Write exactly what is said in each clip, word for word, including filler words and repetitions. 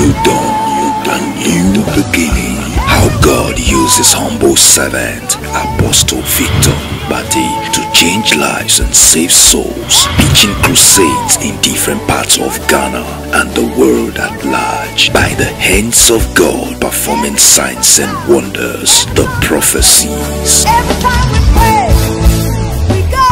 new dawn, a new beginning. How God uses humble servant Apostle Victor Hounkpati to change lives and save souls, preaching crusades in different parts of Ghana and the world at large. By the hands of God, performing signs and wonders, the prophecies. Every time we pray, we go.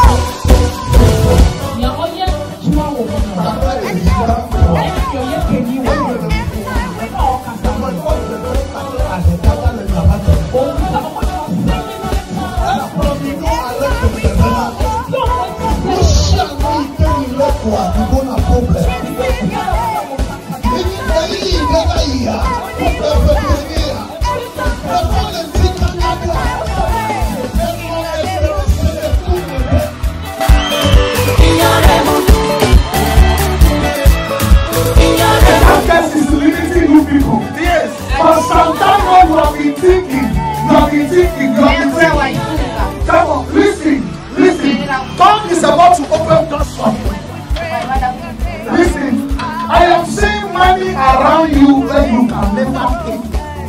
But sometimes you have been thinking, you have been thinking, you have been thinking. Come on, listen, listen. God is about to open doors for you. Listen, I am seeing money around you where you can never pay.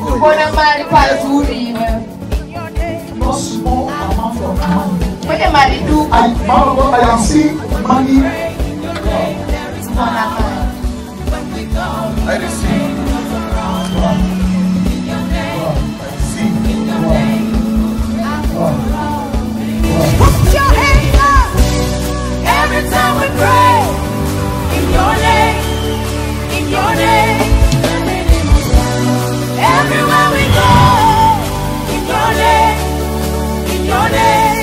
No small amount of money. I, I am seeing money. I receive. Put your hands up every time we pray. In your name, in your name. Everywhere we go. In your name, in your name.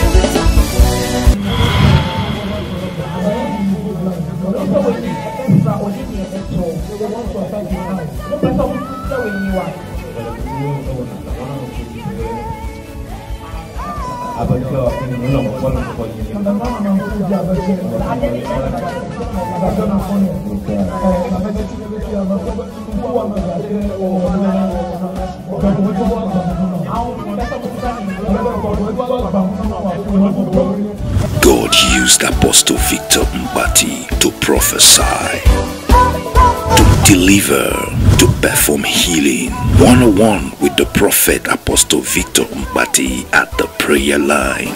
God used Apostle Victor Hounkpati to prophesy, to deliver, to perform healing. One-on-one with the prophet Apostle Victor Hounkpati at the prayer line.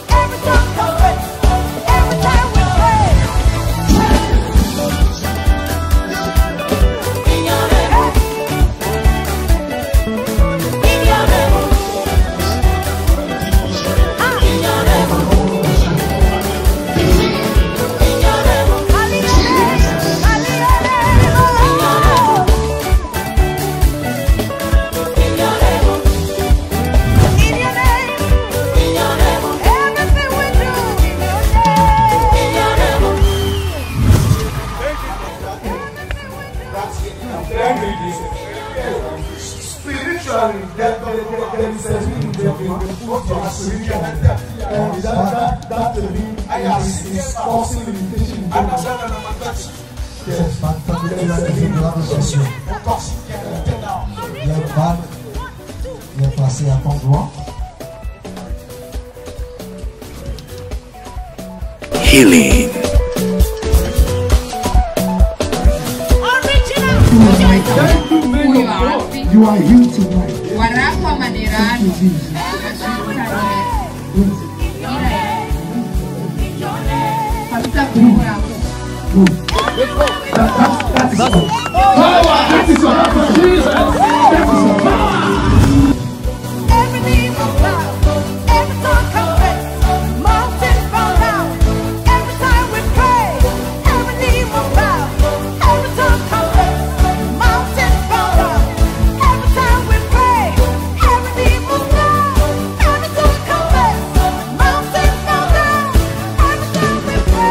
Spiritually, there is a thing that you put your spiritual, and that that is causing limitation. Yes, but there is a thing that is also. Il y a une bague, il est placé à ton doigt. Healing. You are healed tonight. That is what Jesus. That is your power. Every knee will bow, every tongue confess, mountains bow down. Every time we pray, every knee will bow, every tongue confess, mountains bow down. Every time we pray, every knee will bow, every tongue confess, mountains bow down. Every time we pray.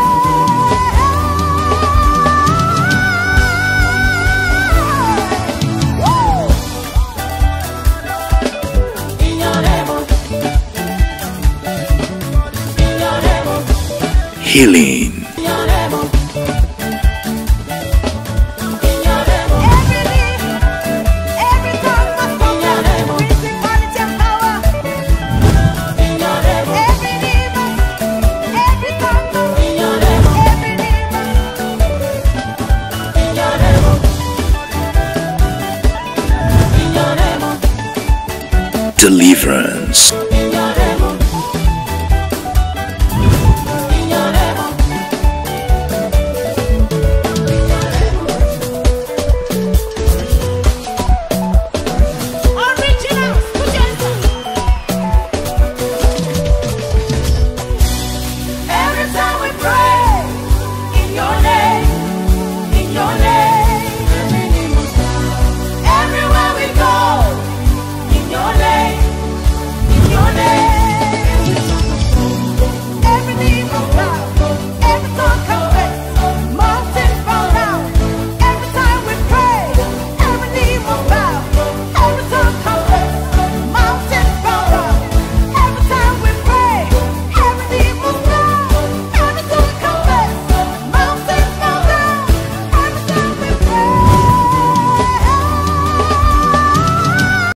Healing. deliverance.